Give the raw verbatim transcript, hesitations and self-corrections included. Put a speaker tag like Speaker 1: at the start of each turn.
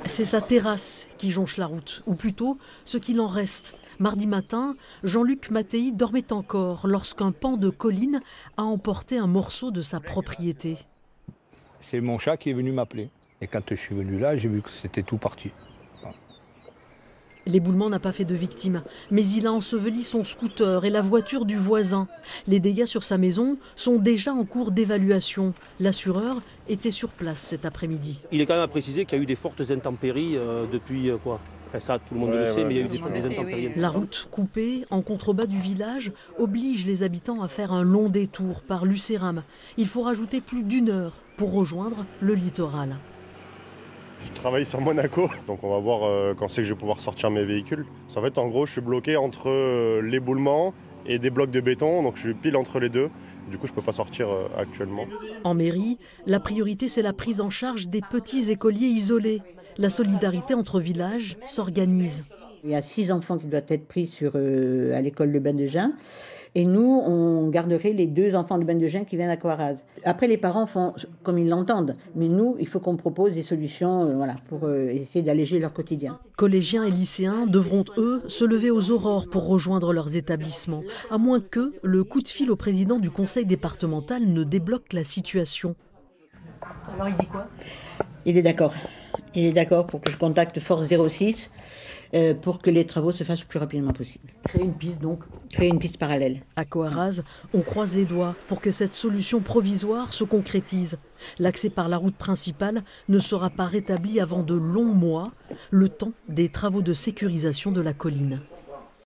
Speaker 1: C'est sa terrasse qui jonche la route, ou plutôt ce qu'il en reste. Mardi matin, Jean-Luc Mattei dormait encore lorsqu'un pan de colline a emporté un morceau de sa propriété.
Speaker 2: C'est mon chat qui est venu m'appeler. Et quand je suis venu là, j'ai vu que c'était tout parti.
Speaker 1: L'éboulement n'a pas fait de victimes, mais il a enseveli son scooter et la voiture du voisin. Les dégâts sur sa maison sont déjà en cours d'évaluation. L'assureur était sur place cet après-midi.
Speaker 3: Il est quand même à préciser qu'il y a eu des fortes intempéries euh, depuis euh, quoi Enfin ça, tout le monde ouais, le sait, ouais, mais il y a eu des, des intempéries.
Speaker 1: La route coupée en contrebas du village oblige les habitants à faire un long détour par Lucéram. Il faut rajouter plus d'une heure pour rejoindre le littoral.
Speaker 4: Je travaille sur Monaco, donc on va voir euh, quand c'est que je vais pouvoir sortir mes véhicules. En fait, en gros, je suis bloqué entre euh, l'éboulement et des blocs de béton, donc je suis pile entre les deux. Du coup, je ne peux pas sortir euh, actuellement.
Speaker 1: En mairie, la priorité, c'est la prise en charge des petits écoliers isolés. La solidarité entre villages s'organise.
Speaker 5: Il y a six enfants qui doivent être pris sur, euh, à l'école de Bain-de-Jean. Et nous, on garderait les deux enfants de Bain-de-Jean qui viennent à Coaraz. Après, les parents font comme ils l'entendent. Mais nous, il faut qu'on propose des solutions euh, voilà, pour euh, essayer d'alléger leur quotidien.
Speaker 1: Collégiens et lycéens devront, eux, se lever aux aurores pour rejoindre leurs établissements. À moins que le coup de fil au président du conseil départemental ne débloque la situation. Alors, il dit quoi?
Speaker 5: Il est d'accord. Il est d'accord pour que je contacte Force zéro six euh, pour que les travaux se fassent le plus rapidement possible.
Speaker 1: Créer une piste donc.
Speaker 5: Créer une piste parallèle.
Speaker 1: À Coaraz, on croise les doigts pour que cette solution provisoire se concrétise. L'accès par la route principale ne sera pas rétabli avant de longs mois, le temps des travaux de sécurisation de la colline.